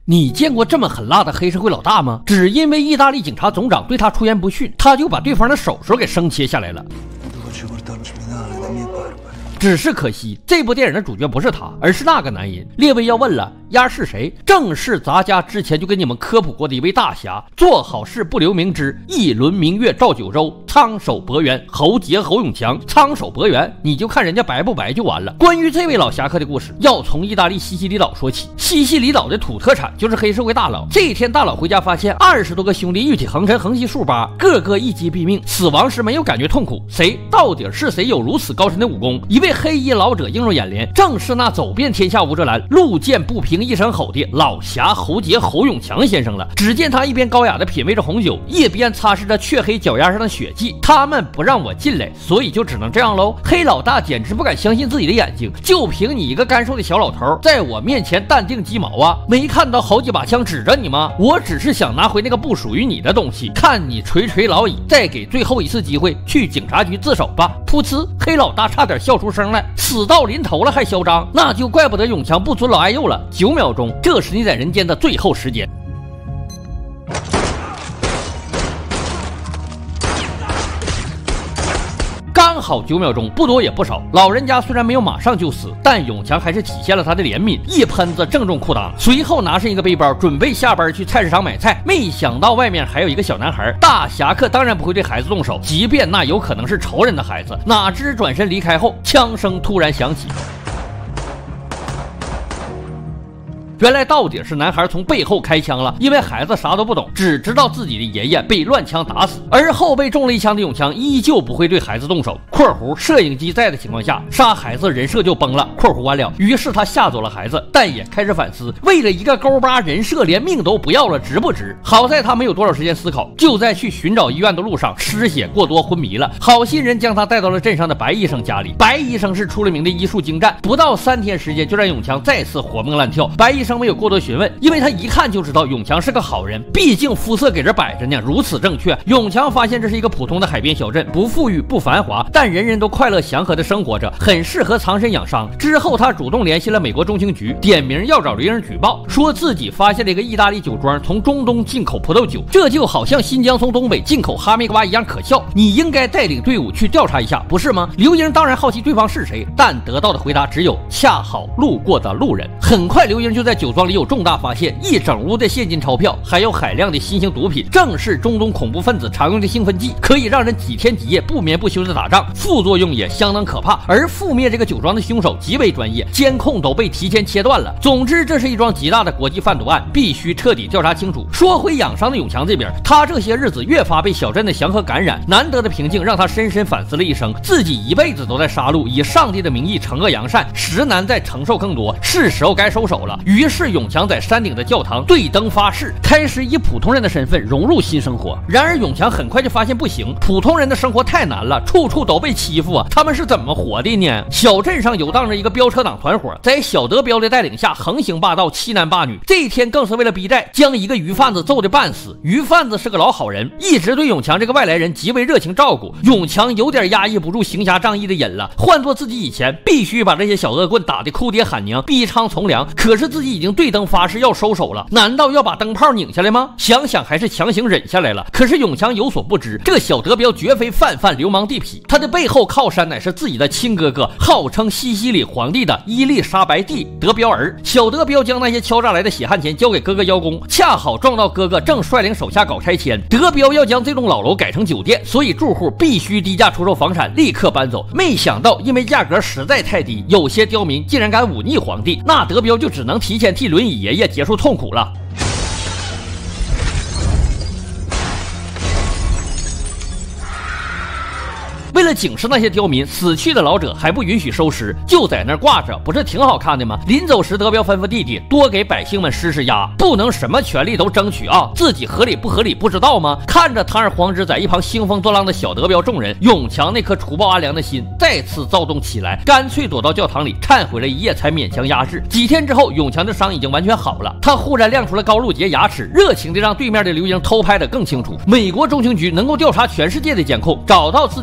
你见过这么狠辣的黑社会老大吗？只因为意大利警察总长对他出言不逊，他就把对方的手手给生切下来了。只是可惜，这部电影的主角不是他，而是那个男人。列位要问了，丫是谁？正是咱家之前就跟你们科普过的一位大侠，做好事不留名枝，一轮明月照九州，苍手博元，侯杰侯永强，苍手博元，你就看人家白不白就完了。关于这位老侠客的故事，要从意大利西西里岛说起。西西里岛的土特产就是黑社会大佬。这一天，大佬回家发现20多个兄弟玉体横陈，横七竖八，个个一击毙命，死亡时没有感觉痛苦。谁到底是谁有如此高深的武功？一位黑衣老者映入眼帘，正是那走遍天下无遮拦，路见不平一声吼的老侠侯杰侯永强先生了。只见他一边高雅的品味着红酒，一边擦拭着黢黑脚丫上的血迹。他们不让我进来，所以就只能这样喽。黑老大简直不敢相信自己的眼睛，就凭你一个干瘦的小老头，在我面前淡定鸡毛啊？没看到好几把枪指着你吗？我只是想拿回那个不属于你的东西，看你垂垂老矣，再给最后一次机会，去警察局自首吧。噗呲，黑老大差点笑出声来。死到临头了还嚣张，那就怪不得永强不尊老爱幼了。9秒钟，这是你在人间的最后时间。刚好9秒钟，不多也不少。老人家虽然没有马上就死，但永强还是体现了他的怜悯，一喷子正中裤裆，随后拿上一个背包，准备下班去菜市场买菜。没想到外面还有一个小男孩，大侠客当然不会对孩子动手，即便那有可能是仇人的孩子。哪知转身离开后，枪声突然响起。原来到底是男孩从背后开枪了，因为孩子啥都不懂，只知道自己的爷爷被乱枪打死，而后被中了一枪的永强依旧不会对孩子动手（括弧摄影机在的情况下，杀孩子人设就崩了）（括弧完了）。于是他吓走了孩子，但也开始反思，为了一个勾巴人设连命都不要了，值不值？好在他没有多少时间思考，就在去寻找医院的路上失血过多昏迷了。好心人将他带到了镇上的白医生家里，白医生是出了名的医术精湛，不到3天时间就让永强再次活蹦乱跳。白医生没有过多询问，因为他一看就知道永强是个好人，毕竟肤色给这摆着呢，如此正确。永强发现这是一个普通的海边小镇，不富裕不繁华，但人人都快乐祥和的生活着，很适合藏身养伤。之后他主动联系了美国中情局，点名要找刘英举报，说自己发现了一个意大利酒庄从中东进口葡萄酒，这就好像新疆从东北进口哈密瓜一样可笑，你应该带领队伍去调查一下，不是吗？刘英当然好奇对方是谁，但得到的回答只有恰好路过的路人。很快刘英就在酒庄里有重大发现，一整屋的现金钞票，还有海量的新型毒品，正是中东恐怖分子常用的兴奋剂，可以让人几天几夜不眠不休的打仗，副作用也相当可怕。而覆灭这个酒庄的凶手极为专业，监控都被提前切断了。总之，这是一桩极大的国际贩毒案，必须彻底调查清楚。说回养伤的永强这边，他这些日子越发被小镇的祥和感染，难得的平静让他深深反思了一生，自己一辈子都在杀戮，以上帝的名义惩恶扬善，实难再承受更多，是时候该收手了。于是永强在山顶的教堂对灯发誓，开始以普通人的身份融入新生活。然而永强很快就发现不行，普通人的生活太难了，处处都被欺负啊！他们是怎么活的呢？小镇上游荡着一个飙车党团伙，在小德彪的带领下横行霸道，欺男霸女。这一天更是为了逼债，将一个鱼贩子揍得半死。鱼贩子是个老好人，一直对永强这个外来人极为热情照顾。永强有点压抑不住行侠仗义的瘾了，换做自己以前，必须把这些小恶棍打得哭爹喊娘，逼娼从良。可是自己已经对灯发誓要收手了，难道要把灯泡拧下来吗？想想还是强行忍下来了。可是永强有所不知，这小德彪绝非泛流氓地痞，他的背后靠山乃是自己的亲哥哥，号称西西里皇帝的伊丽莎白帝德彪儿。小德彪将那些敲诈来的血汗钱交给哥哥邀功，恰好撞到哥哥正率领手下搞拆迁。德彪要将这栋老楼改成酒店，所以住户必须低价出售房产，立刻搬走。没想到因为价格实在太低，有些刁民竟然敢忤逆皇帝，那德彪就只能提前替轮椅爷爷结束痛苦了。为了警示那些刁民，死去的老者还不允许收尸，就在那儿挂着，不是挺好看的吗？临走时，德彪吩咐弟弟多给百姓们施压，不能什么权利都争取啊，自己合理不合理不知道吗？看着堂而皇之在一旁兴风作浪的小德彪众人，永强那颗除暴安良的心再次躁动起来，干脆躲到教堂里忏悔了一夜，才勉强压制。几天之后，永强的伤已经完全好了，他忽然亮出了高露洁牙齿，热情地让对面的刘英偷拍得更清楚。美国中情局能够调查全世界的监控，找到自己这个出现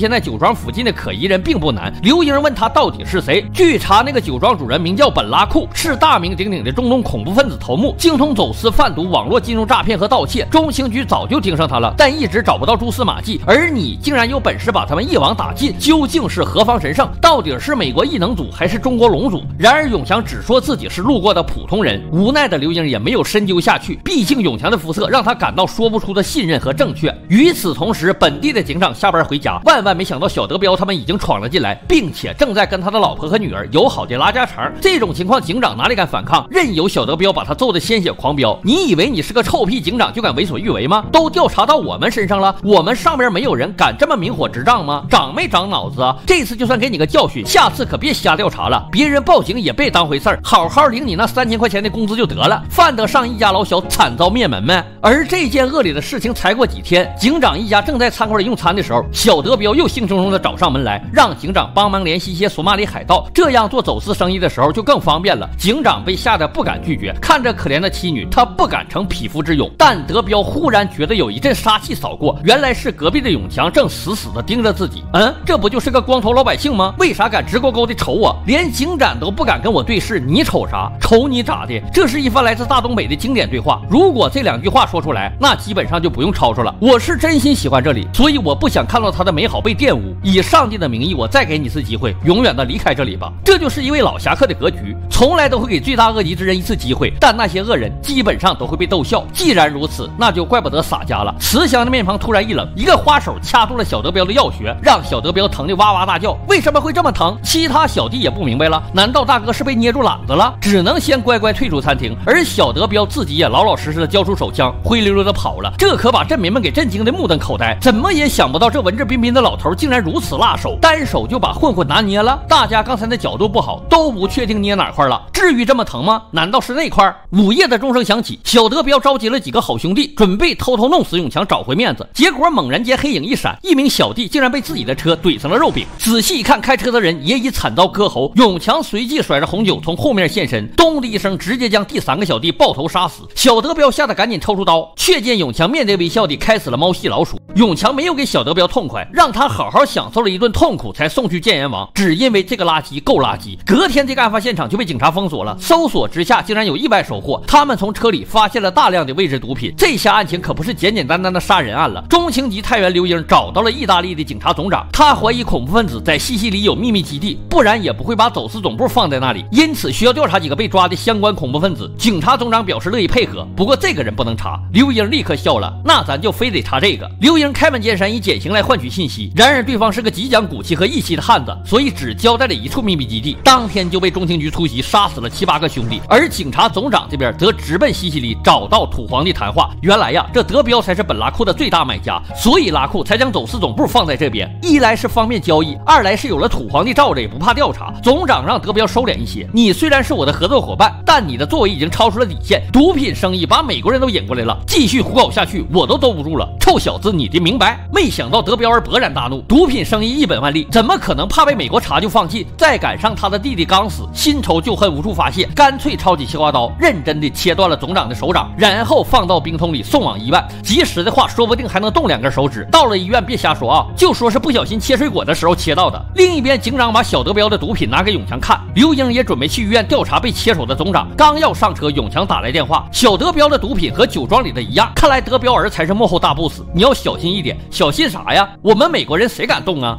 现在酒庄附近的可疑人并不难。刘英问他到底是谁，据查那个酒庄主人名叫本拉库，是大名鼎鼎的中东恐怖分子头目，精通走私、贩毒、网络金融诈骗和盗窃。中情局早就盯上他了，但一直找不到蛛丝马迹。而你竟然有本事把他们一网打尽，究竟是何方神圣？到底是美国异能组还是中国龙组？然而永强只说自己是路过的普通人，无奈的刘英也没有深究下去，毕竟永强的肤色让他感到说不出的信任和正确。与此同时，本地的警长下班回家，万万没想到小德彪他们已经闯了进来，并且正在跟他的老婆和女儿友好的拉家常。这种情况，警长哪里敢反抗，任由小德彪把他揍得鲜血狂飙。你以为你是个臭屁警长就敢为所欲为吗？都调查到我们身上了，我们上边没有人敢这么明火执仗吗？长没长脑子啊？这次就算给你个教训，下次可别瞎调查了，别人报警也别当回事儿，好好领你那3000块钱的工资就得了，犯得上一家老小惨遭灭门没？而这件恶劣的事情才过几天，警长一家正在餐馆里用餐的时候，小德彪又兴冲冲的找上门来，让警长帮忙联系一些索马里海盗，这样做走私生意的时候就更方便了。警长被吓得不敢拒绝，看着可怜的妻女，他不敢逞匹夫之勇。但德彪忽然觉得有一阵杀气扫过，原来是隔壁的永强正死死的盯着自己。这不就是个光头老百姓吗？为啥敢直勾勾的瞅我？连警长都不敢跟我对视，你瞅啥？瞅你咋的？这是一番来自大东北的经典对话。如果这2句话说出来，那基本上就不用吵吵了。我是真心喜欢这里，所以我不想看到他的美好被玷污。以上帝的名义，我再给你一次机会，永远的离开这里吧。这就是一位老侠客的格局，从来都会给罪大恶极之人一次机会，但那些恶人基本上都会被逗笑。既然如此，那就怪不得洒家了。慈祥的面庞突然一冷，一个花手掐住了小德彪的药穴，让小德彪疼得哇哇大叫。为什么会这么疼？其他小弟也不明白了，难道大哥是被捏住懒子了？只能先乖乖退出餐厅，而小德彪自己也老老实实的交出手枪，灰溜溜的跑了。这可把镇民们给震惊的目瞪口呆，怎么也想不到这文质彬彬的老头竟然如此辣手，单手就把混混拿捏了。大家刚才的角度不好，都不确定捏哪块了，至于这么疼吗？难道是那块？午夜的钟声响起，小德彪召集了几个好兄弟，准备偷偷弄死永强找回面子。结果猛然间黑影一闪，一名小弟竟然被自己的车怼成了肉饼。仔细一看，开车的人也已惨遭割喉。永强随即甩着红酒从后面现身，咚的一声直接将第3个小弟爆头杀死。小德彪吓得赶紧抽出刀，却见永强面带微笑地开始了猫戏老鼠。永强没有给小德彪痛快，让他好好享受了一顿痛苦，才送去见阎王。只因为这个垃圾够垃圾，隔天这个案发现场就被警察封锁了。搜索之下，竟然有意外收获，他们从车里发现了大量的未知毒品。这下案情可不是简简单单的杀人案了。中情局探员刘英找到了意大利的警察总长，他怀疑恐怖分子在西西里有秘密基地，不然也不会把走私总部放在那里，因此需要调查几个被抓的相关恐怖分子。警察总长表示乐意配合，不过这个人不能查。刘英立刻笑了，那咱就非得查这个。刘英开门见山以减刑来换取信息，然而对方是个极讲骨气和义气的汉子，所以只交代了一处秘密基地，当天就被中情局突袭杀死了7、8个兄弟。而警察总长这边则直奔西西里找到土皇帝谈话。原来呀，这德彪才是本拉库的最大买家，所以拉库才将走私总部放在这边，一来是方便交易，二来是有了土皇帝罩着也不怕调查。总长让德彪收敛一些，你虽然是我的合作伙伴，但你的作为已经超出了底线，毒品生意把美国人都引过来了，继续胡搞下去我都兜不住了。臭小子，你的明白？没想到德彪儿勃然大怒，毒品生意一本万利，怎么可能怕被美国查就放弃？再赶上他的弟弟刚死，新仇旧恨无处发泄，干脆抄起切花刀，认真的切断了总长的手掌，然后放到冰桶里送往医院。及时的话，说不定还能动2根手指。到了医院别瞎说啊，就说是不小心切水果的时候切到的。另一边，警长把小德彪的毒品拿给永强看，刘英也准备去医院调查被切手的总长。刚要上车，永强打来电话，小德彪的毒品和酒庄里的一样，看来德彪儿才是幕后大 boss， 你要小心一点。小心啥呀？我们美国人谁敢动啊？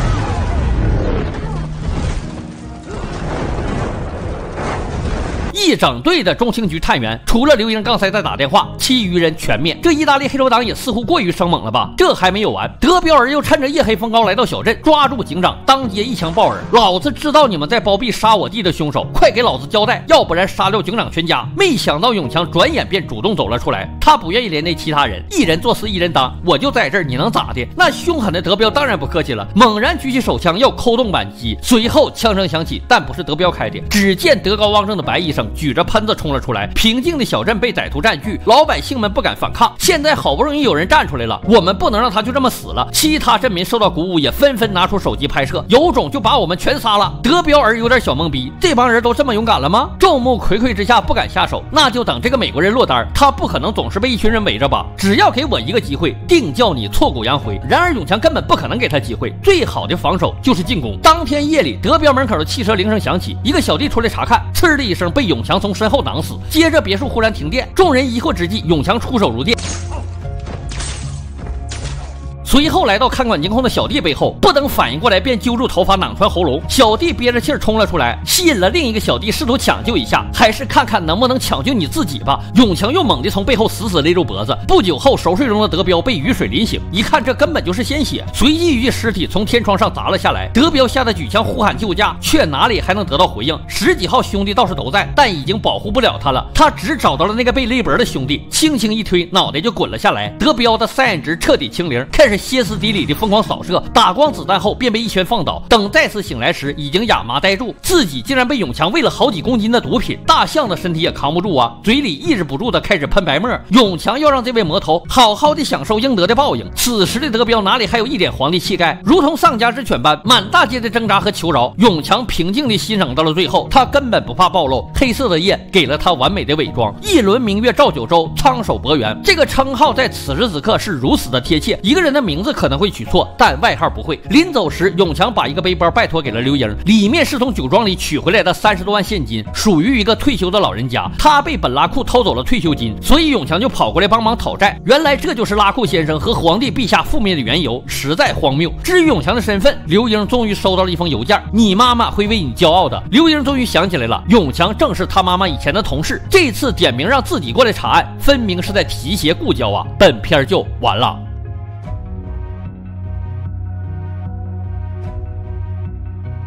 一整队的中情局探员，除了刘英刚才在打电话，其余人全灭。这意大利黑手党也似乎过于生猛了吧？这还没有完，德彪儿又趁着夜黑风高来到小镇，抓住警长，当街一枪爆耳。老子知道你们在包庇杀我弟的凶手，快给老子交代，要不然杀掉警长全家。没想到永强转眼便主动走了出来，他不愿意连累其他人，一人做事一人当，我就在这儿，你能咋的？那凶狠的德彪当然不客气了，猛然举起手枪要扣动扳机，随后枪声响起，但不是德彪开的。只见德高望重的白医生举着喷子冲了出来。平静的小镇被歹徒占据，老百姓们不敢反抗。现在好不容易有人站出来了，我们不能让他就这么死了。其他镇民受到鼓舞，也纷纷拿出手机拍摄，有种就把我们全杀了。德彪儿有点小懵逼，这帮人都这么勇敢了吗？众目睽睽之下不敢下手，那就等这个美国人落单，他不可能总是被一群人围着吧？只要给我一个机会，定叫你挫骨扬灰。然而永强根本不可能给他机会，最好的防守就是进攻。当天夜里，德彪门口的汽车铃声响起，一个小弟出来查看，呲的一声被永强从身后挡死。接着别墅忽然停电，众人疑惑之际，永强出手如电。随后来到看管监控的小弟背后，不等反应过来，便揪住头发，攮穿喉咙。小弟憋着气儿冲了出来，吸引了另一个小弟，试图抢救一下，还是看看能不能抢救你自己吧。永强又猛地从背后死死勒住脖子。不久后，熟睡中的德彪被雨水淋醒，一看这根本就是鲜血，随即一具尸体从天窗上砸了下来。德彪吓得举枪呼喊救驾，却哪里还能得到回应？10几号兄弟倒是都在，但已经保护不了他了。他只找到了那个被勒脖的兄弟，轻轻一推，脑袋就滚了下来。德彪的赛眼值彻底清零，开始歇斯底里的疯狂扫射，打光子弹后便被一拳放倒。等再次醒来时，已经哑麻呆住，自己竟然被永强喂了好几公斤的毒品，大象的身体也扛不住啊，嘴里抑制不住的开始喷白沫。永强要让这位魔头好好的享受应得的报应。此时的德彪哪里还有一点皇帝气概，如同丧家之犬般满大街的挣扎和求饶。永强平静的欣赏到了最后，他根本不怕暴露，黑色的夜给了他完美的伪装。一轮明月照九州，苍手博元，这个称号在此时此刻是如此的贴切。一个人的名字可能会取错，但外号不会。临走时，永强把一个背包拜托给了刘英，里面是从酒庄里取回来的30多万现金，属于一个退休的老人家。他被本拉库偷走了退休金，所以永强就跑过来帮忙讨债。原来这就是拉库先生和皇帝陛下覆灭的缘由，实在荒谬。至于永强的身份，刘英终于收到了一封邮件，你妈妈会为你骄傲的。刘英终于想起来了，永强正是他妈妈以前的同事，这次点名让自己过来查案，分明是在提携故交啊！本片就完了。